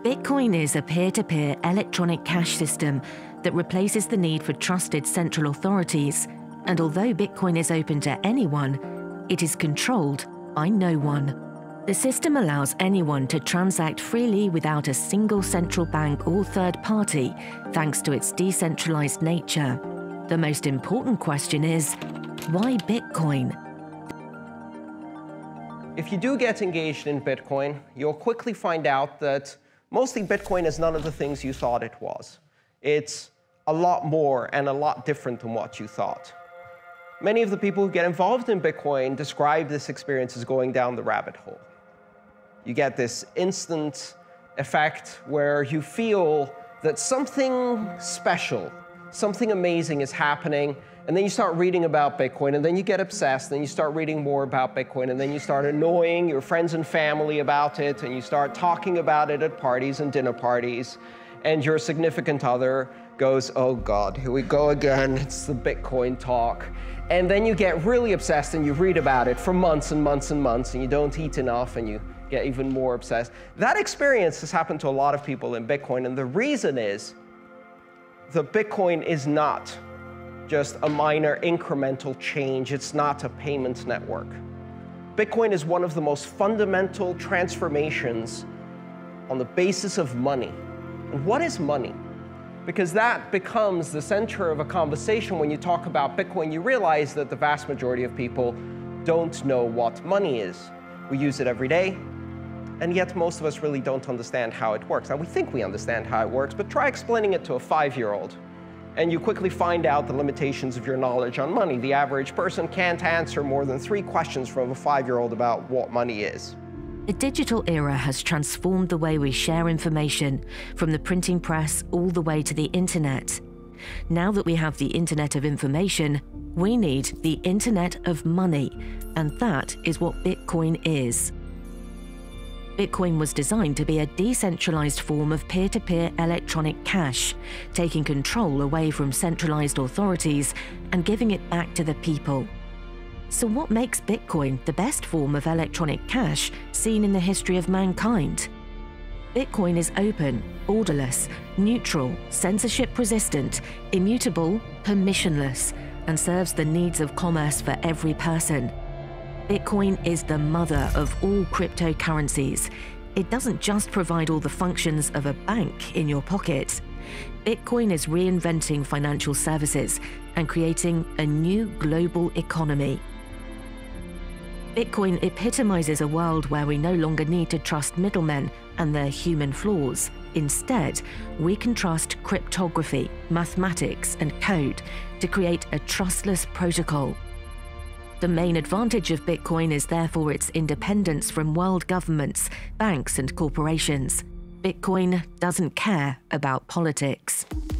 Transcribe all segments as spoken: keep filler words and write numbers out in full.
Bitcoin is a peer-to-peer electronic cash system that replaces the need for trusted central authorities. And although Bitcoin is open to anyone, it is controlled by no one. The system allows anyone to transact freely without a single central bank or third party, thanks to its decentralized nature. The most important question is, why Bitcoin? If you do get engaged in Bitcoin, you'll quickly find out that mostly Bitcoin is none of the things you thought it was. It's a lot more and a lot different than what you thought. Many of the people who get involved in Bitcoin describe this experience as going down the rabbit hole. You get this instant effect where you feel that something special, something amazing is happening, and then you start reading about Bitcoin, and then you get obsessed, and you start reading more about Bitcoin, and then you start annoying your friends and family about it, and you start talking about it at parties and dinner parties, and your significant other goes, oh God, here we go again, it's the Bitcoin talk. And then you get really obsessed, and you read about it for months and months and months, and you don't eat enough, and you get even more obsessed. That experience has happened to a lot of people in Bitcoin, and the reason is that Bitcoin is not just a minor incremental change. It's not a payment network. Bitcoin is one of the most fundamental transformations on the basis of money. And what is money? Because that becomes the center of a conversation when you talk about Bitcoin. You realize that the vast majority of people don't know what money is. We use it every day, and yet most of us really don't understand how it works. Now, we think we understand how it works, but try explaining it to a five-year-old. And you quickly find out the limitations of your knowledge on money. The average person can't answer more than three questions from a five-year-old about what money is. The digital era has transformed the way we share information, from the printing press all the way to the internet. Now that we have the internet of information, we need the internet of money, and that is what Bitcoin is. Bitcoin was designed to be a decentralized form of peer-to-peer electronic cash, taking control away from centralized authorities and giving it back to the people. So what makes Bitcoin the best form of electronic cash seen in the history of mankind? Bitcoin is open, borderless, neutral, censorship-resistant, immutable, permissionless, and serves the needs of commerce for every person. Bitcoin is the mother of all cryptocurrencies. It doesn't just provide all the functions of a bank in your pocket. Bitcoin is reinventing financial services and creating a new global economy. Bitcoin epitomizes a world where we no longer need to trust middlemen and their human flaws. Instead, we can trust cryptography, mathematics, and code to create a trustless protocol. The main advantage of Bitcoin is therefore its independence from world governments, banks, and corporations. Bitcoin doesn't care about politics.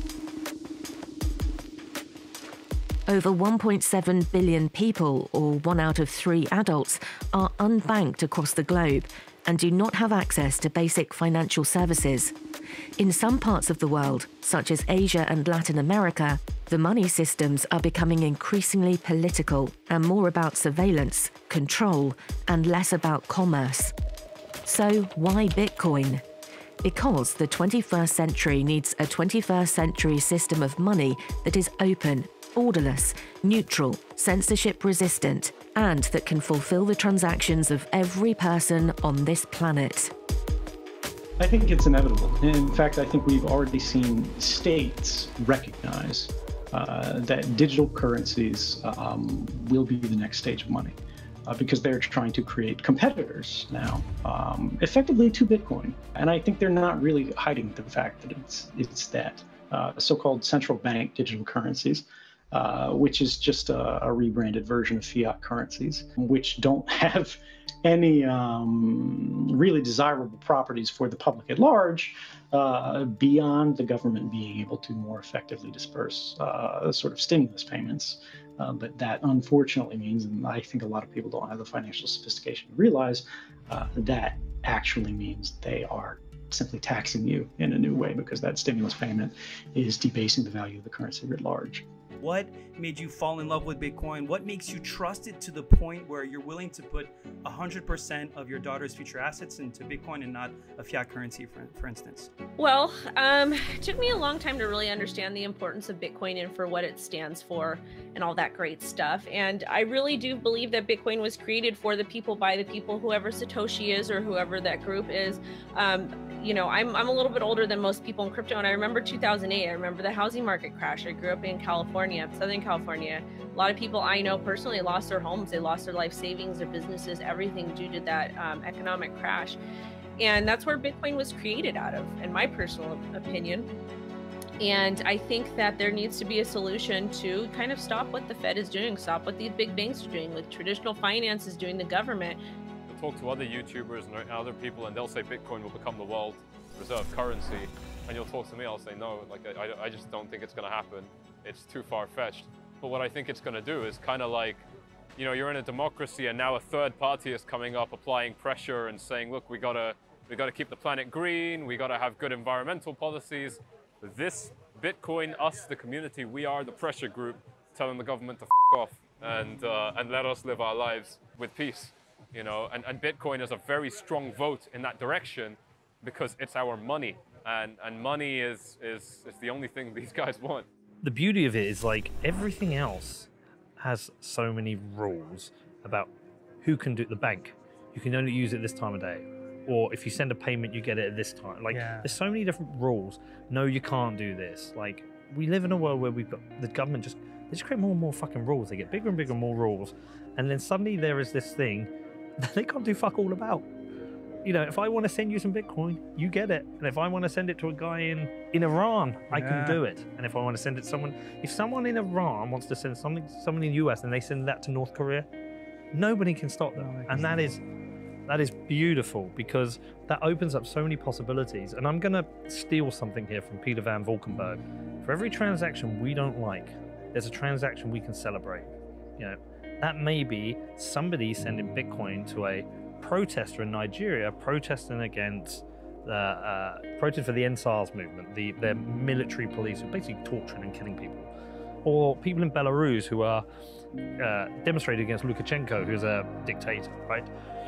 Over one point seven billion people, or one out of three adults, are unbanked across the globe and do not have access to basic financial services. In some parts of the world, such as Asia and Latin America, the money systems are becoming increasingly political and more about surveillance, control, and less about commerce. So why Bitcoin? Because the twenty-first century needs a twenty-first century system of money that is open, borderless, neutral, censorship-resistant, and that can fulfill the transactions of every person on this planet. I think it's inevitable. In fact, I think we've already seen states recognize uh, that digital currencies um, will be the next stage of money uh, because they're trying to create competitors now, um, effectively to Bitcoin. And I think they're not really hiding the fact that it's, it's that uh, so-called central bank digital currencies, uh, which is just a, a rebranded version of fiat currencies, which don't have any um, really desirable properties for the public at large, uh, beyond the government being able to more effectively disperse uh, sort of stimulus payments. Uh, but that unfortunately means, and I think a lot of people don't have the financial sophistication to realize, uh, that actually means they are simply taxing you in a new way, because that stimulus payment is debasing the value of the currency writ large. What made you fall in love with Bitcoin? What makes you trust it to the point where you're willing to put one hundred percent of your daughter's future assets into Bitcoin and not a fiat currency, for, for instance? Well, um, it took me a long time to really understand the importance of Bitcoin and for what it stands for and all that great stuff. And I really do believe that Bitcoin was created for the people, by the people, whoever Satoshi is or whoever that group is. Um, you know, I'm, I'm a little bit older than most people in crypto, and I remember two thousand eight. I remember the housing market crash. I grew up in California, Southern California. A lot of people I know personally lost their homes. They lost their life savings, their businesses, everything due to that um, economic crash. And that's where Bitcoin was created out of, in my personal opinion. And I think that there needs to be a solution to kind of stop what the Fed is doing, stop what these big banks are doing, what traditional finance is doing, the government. You'll talk to other YouTubers and other people and they'll say Bitcoin will become the world reserve currency. And you'll talk to me, I'll say no, like I, I just don't think it's gonna happen. It's too far-fetched. But what I think it's gonna do is kind of like, you know, you're in a democracy and now a third party is coming up applying pressure and saying, look, we gotta, we gotta keep the planet green, we gotta have good environmental policies. This Bitcoin, us, the community, we are the pressure group telling the government to f off and, uh, and let us live our lives with peace. You know, and, and Bitcoin is a very strong vote in that direction because it's our money. And, and money is, is, is the only thing these guys want. The beauty of it is like everything else has so many rules about who can do it. The bank, you can only use it this time of day. Or if you send a payment, you get it at this time. Like, yeah. There's so many different rules. No, you can't do this. Like, we live in a world where we've got the government just, they just create more and more fucking rules. They get bigger and bigger and more rules. And then suddenly there is this thing that they can't do fuck all about. You know, if I want to send you some Bitcoin, you get it. And if I want to send it to a guy in, in Iran, yeah. I can do it. And if I want to send it to someone, if someone in Iran wants to send something, someone in the U S and they send that to North Korea, nobody can stop them. No, and that is, that is beautiful because that opens up so many possibilities. And I'm gonna steal something here from Peter Van Valkenburg. For every transaction we don't like, there's a transaction we can celebrate. You know, that may be somebody sending Bitcoin to a protester in Nigeria protesting against the uh, protest for the N SARS movement, the their military police who are basically torturing and killing people, or people in Belarus who are uh, demonstrating against Lukashenko, who's a dictator, right?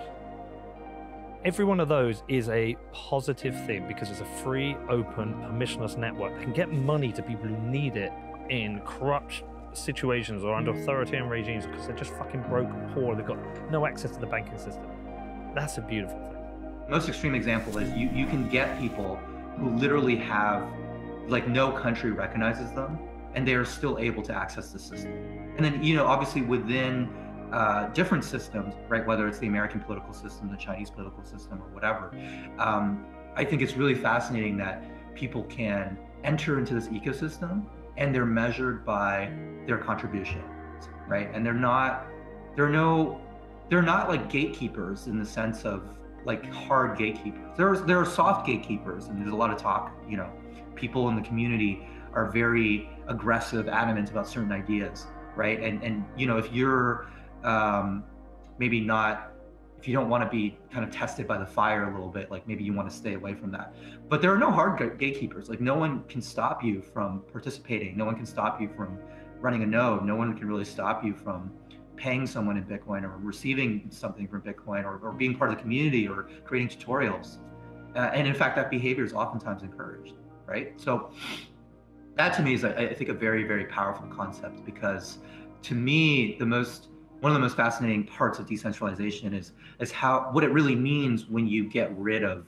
Every one of those is a positive thing because it's a free, open, permissionless network that can get money to people who need it in corrupt situations or under authoritarian regimes because they're just fucking broke and poor. They've got no access to the banking system. That's a beautiful thing. Most extreme example is you, you can get people who literally have, like, no country recognizes them and they are still able to access the system. And then, you know, obviously within uh, different systems, right, whether it's the American political system, the Chinese political system, or whatever, um, I think it's really fascinating that people can enter into this ecosystem and they're measured by their contribution, right? And they're not, there are no, they're not like gatekeepers in the sense of like hard gatekeepers. There's, there are soft gatekeepers, and there's a lot of talk, you know, people in the community are very aggressive, adamant about certain ideas, right? And, and you know, if you're um, maybe not, if you don't want to be kind of tested by the fire a little bit, like maybe you want to stay away from that. But there are no hard gatekeepers. Like no one can stop you from participating. No one can stop you from running a node. No one can really stop you from paying someone in Bitcoin or receiving something from Bitcoin or, or being part of the community or creating tutorials. Uh, and in fact, that behavior is oftentimes encouraged, right? So that to me is, I think, a very, very powerful concept because to me, the most, one of the most fascinating parts of decentralization is, is how, what it really means when you get rid of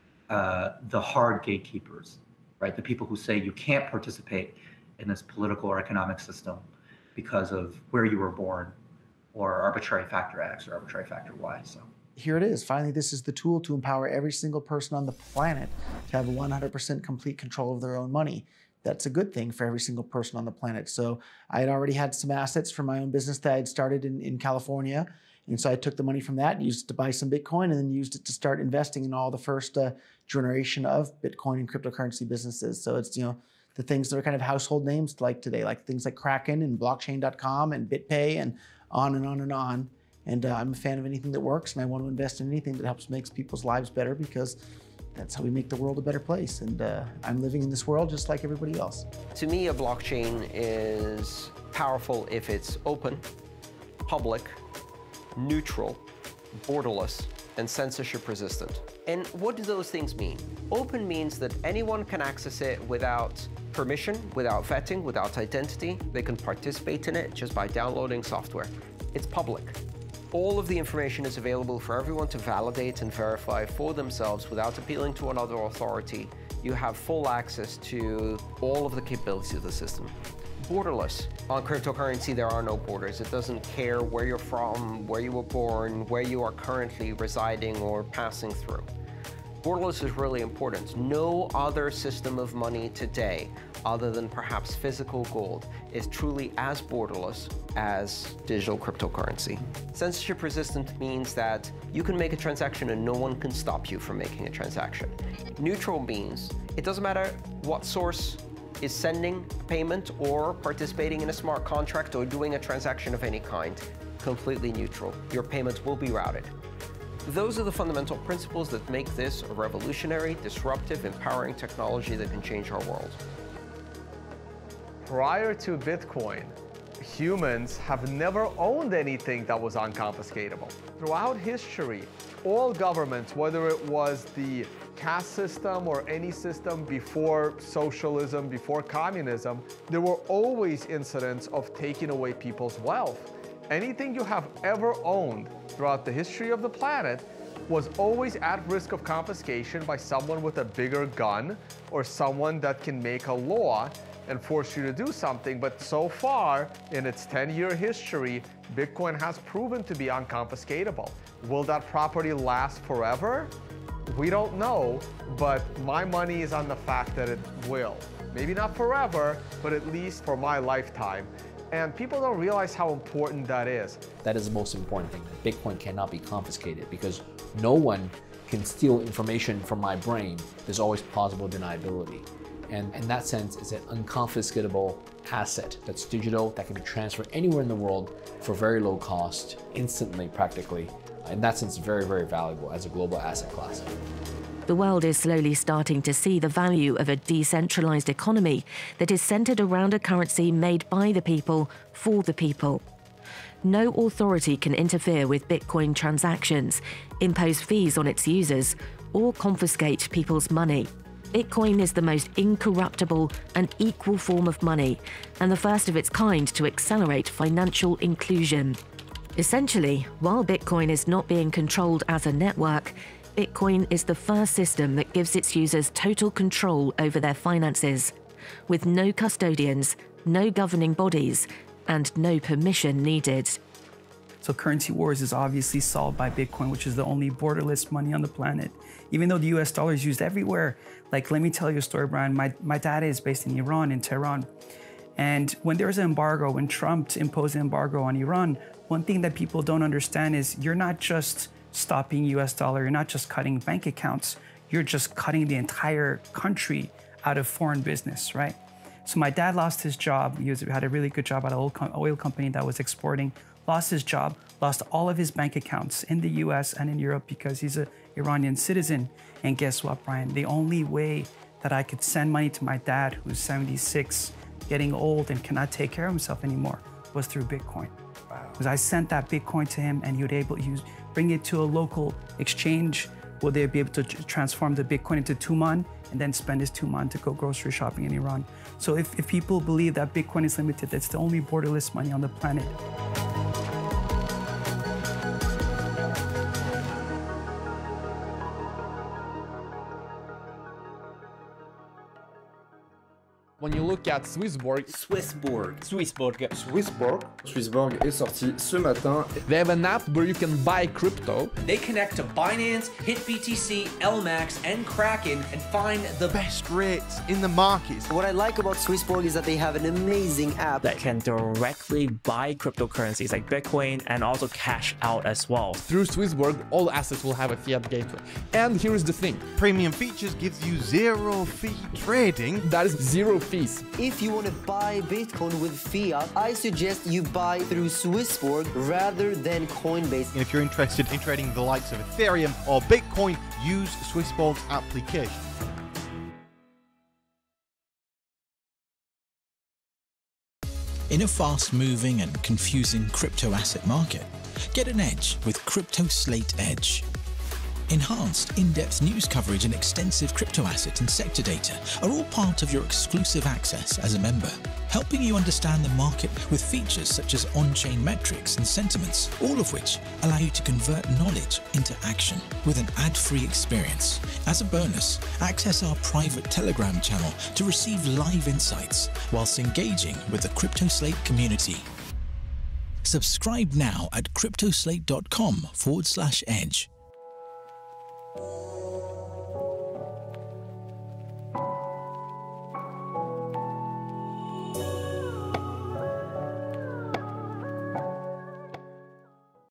uh, the hard gatekeepers, right? The people who say you can't participate in this political or economic system because of where you were born, or arbitrary factor X or arbitrary factor Y. So here it is. Finally, this is the tool to empower every single person on the planet to have one hundred percent complete control of their own money. That's a good thing for every single person on the planet. So I had already had some assets from my own business that I had started in, in California. And so I took the money from that, used it to buy some Bitcoin, and then used it to start investing in all the first uh, generation of Bitcoin and cryptocurrency businesses. So it's, you know, the things that are kind of household names like today, like things like Kraken and blockchain dot com and BitPay and on and on and on. And uh, I'm a fan of anything that works, and I want to invest in anything that helps make people's lives better because that's how we make the world a better place. And uh, I'm living in this world just like everybody else. To me, a blockchain is powerful if it's open, public, neutral, borderless, and censorship resistant. And what do those things mean? Open means that anyone can access it without permission, without vetting, without identity. They can participate in it just by downloading software. It's public. All of the information is available for everyone to validate and verify for themselves without appealing to another authority. You have full access to all of the capabilities of the system. Borderless. On cryptocurrency, there are no borders. It doesn't care where you're from, where you were born, where you are currently residing or passing through. Borderless is really important. No other system of money today, other than perhaps physical gold, is truly as borderless as digital cryptocurrency. Censorship resistant means that you can make a transaction and no one can stop you from making a transaction. Neutral means it doesn't matter what source is sending a payment or participating in a smart contract or doing a transaction of any kind. Completely neutral. Your payment will be routed. Those are the fundamental principles that make this a revolutionary, disruptive, empowering technology that can change our world. Prior to Bitcoin, humans have never owned anything that was unconfiscatable. Throughout history, all governments, whether it was the caste system or any system before socialism, before communism, there were always incidents of taking away people's wealth. Anything you have ever owned throughout the history of the planet was always at risk of confiscation by someone with a bigger gun or someone that can make a law and force you to do something. But so far, in its ten-year history, Bitcoin has proven to be unconfiscatable. Will that property last forever? We don't know, but my money is on the fact that it will. Maybe not forever, but at least for my lifetime. And people don't realize how important that is. That is the most important thing. Bitcoin cannot be confiscated because no one can steal information from my brain. There's always plausible deniability. And in that sense, it's an unconfiscatable asset that's digital, that can be transferred anywhere in the world for very low cost, instantly practically. In that sense, very, very valuable as a global asset class. The world is slowly starting to see the value of a decentralized economy that is centered around a currency made by the people, for the people. No authority can interfere with Bitcoin transactions, impose fees on its users, or confiscate people's money. Bitcoin is the most incorruptible and equal form of money, and the first of its kind to accelerate financial inclusion. Essentially, while Bitcoin is not being controlled as a network, Bitcoin is the first system that gives its users total control over their finances, with no custodians, no governing bodies, and no permission needed. So currency wars is obviously solved by Bitcoin, which is the only borderless money on the planet. Even though the U S dollar is used everywhere. Like, let me tell you a story, Brian. My, my dad is based in Iran, in Tehran. And when there was an embargo, when Trump imposed an embargo on Iran, one thing that people don't understand is you're not just stopping U S dollar, you're not just cutting bank accounts, you're just cutting the entire country out of foreign business, right? So my dad lost his job. He was, had a really good job at an oil company that was exporting, lost his job, lost all of his bank accounts in the U S and in Europe because he's an Iranian citizen. And guess what, Brian? The only way that I could send money to my dad, who's seventy-six, getting old and cannot take care of himself anymore, was through Bitcoin. Wow. Because I sent that Bitcoin to him and he would able to use, bring it to a local exchange where they'd be able to transform the Bitcoin into Tuman and then spend his Tuman to go grocery shopping in Iran. So if, if people believe that Bitcoin is limited, that's the only borderless money on the planet. When you look at Swissborg, Swissborg, Swissborg, Swissborg, Swissborg est sorti ce matin. They have an app where you can buy crypto. They connect to Binance, Hit B T C, L max, and Kraken and find the best rates in the markets. What I like about Swissborg is that they have an amazing app that can directly buy cryptocurrencies like Bitcoin and also cash out as well. Through Swissborg, all assets will have a fiat gateway. And here is the thing. Premium features gives you zero fee trading. That is zero fees. If you want to buy Bitcoin with fiat, I suggest you buy through Swissborg rather than Coinbase. And if you're interested in trading the likes of Ethereum or Bitcoin, use Swissborg's application. In a fast-moving and confusing crypto asset market, get an edge with Cryptoslate Edge. Enhanced, in-depth news coverage and extensive crypto asset and sector data are all part of your exclusive access as a member, helping you understand the market with features such as on-chain metrics and sentiments, all of which allow you to convert knowledge into action with an ad-free experience. As a bonus, access our private Telegram channel to receive live insights whilst engaging with the Cryptoslate community. Subscribe now at cryptoslate dot com forward slash edge.